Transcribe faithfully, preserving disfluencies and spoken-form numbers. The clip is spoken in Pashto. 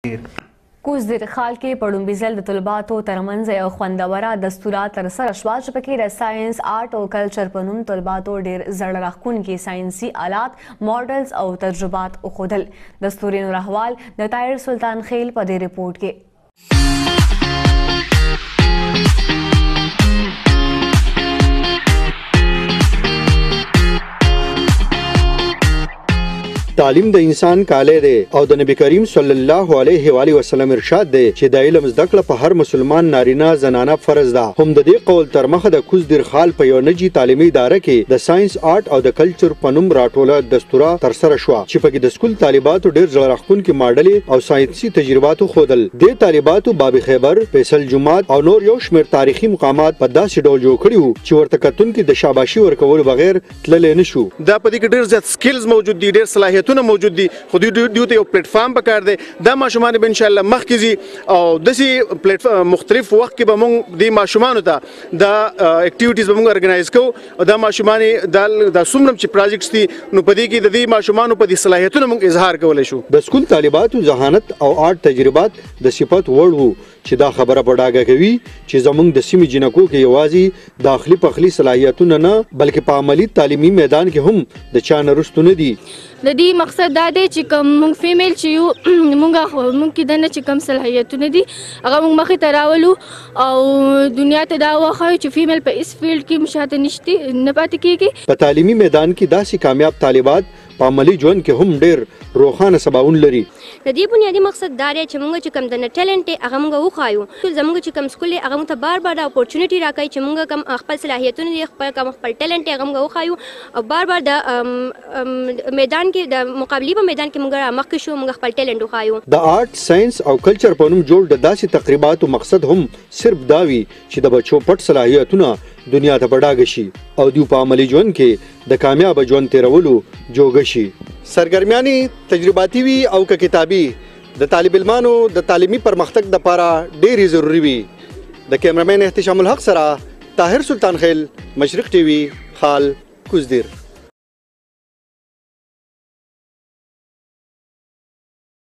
کوزدیر خال کې په ړومبي ځل د طلباتو ترمنځ یو خوندوره دستوره ترسره شوه چې پکې د ساینس آرټ او کلچر په نوم طلباتو ډېر زړه راښکونکي ساینسي آلات ماډلز او تجربات وښودل. دستوري نور احوال د طاهر سلطان خیل په دې رپورټ کې. تعلیم د انسان کالی دی او د نبی کریم صلی الله علیه و آله وسلم ارشاد دی چې د علم زده کړه په هر مسلمان نارینه زنانه فرض ده. هم د دې قول تر مخه د کوزدیر خال په یو نجی تعلیمي اداره کې د ساينس آرټ او د کلچر په نوم راټوله دستوره ترسره شوه چې پکې د سکول طالباتو ډېر زړه راښکونکي ماډلې او ساینسي تجرباتو ښودل. دې طالباتو باب خیبر، فیصل جومات او نور یو شمېر تاریخي مقامات په داسې ډول جوړ کړي وو چې ورته کتونکي د شاباشي ورکولو بغیر تللی نه شو. دا په دې کې ډېر زیات سکلز موجود دي، ډېر صلاحیت موجود دي، خو دوی ته یو پلیټ فارم پکار دی. دا ماشومان به ان شاء الله مخکې ځي او داسې پلیټ مختلف وخت کې به موږ دې ماشومانو ته دا اکټیویټیز به موږ ارګنایز کوو او دا ماشومان دا څومره چې پروجیکټس دي نو په دې کې د دې ماشومانو په دې صلاحیتونو موږ اظهار کولی شو. د سکول طالباتو ذهانت او آرټ تجربات د صفت وړ وو چې دا خبره په ډاګه کوي چې زموږ د سیمې جنکو کې یوازې داخلي پخلي صلاحیتونه نه بلکې په عملي تعلیمي میدان کې هم د چا نه رستو نه دي. د دې مقصد دا دی چې کوم موږ فیمیل چې یو موږ موږ کې دنه چې کوم صلاحیتونه دي هغه موږ مخې ته راولو او دنیا ته دا وښایو چې فیمیل په اس فیلډ کې مشاته نشته نه پاتې کیږي. په تعلیمي میدان کې داسې کامیاب طالبات په عملي ژوند کې هم ډېر روښانه سباون لري. د دې بنیادي مقصد دا دی چې موږ چې کوم د ټیلنټ هغه موږ وښایو. زموږ چې کوم سکول هغه موږ ته بار بار د اپورچونیټي راکوي چې موږ کوم خپل صلاحیتونه دي خپل کوم خپل ټیلنټ هغه موږ وښایو او بار بار د میدان کې د مقابلې په میدان کې موږ مخکې شو موږ خپل ټیلنټ وښایو. د آرټ، ساينس او کلچر په نوم جوړ د داسې تقریباتو مقصد هم صرف دا وي چې د بچو پټ صلاحیتونه دنیا ته په ډاګه شي او دوی په عملي ژوند کې د کامیاب ژوند تیرولو جوګه شي. سرګرمیانې تجرباتي وي او که کتابي د طالب علمانو د تعلیمي پرمختګ لپاره ډېرې ضروري وي. د کیمرامین احتشام الحق سره طاهر سلطان خیل، مشرق ټي وي، خال، کوزدیر.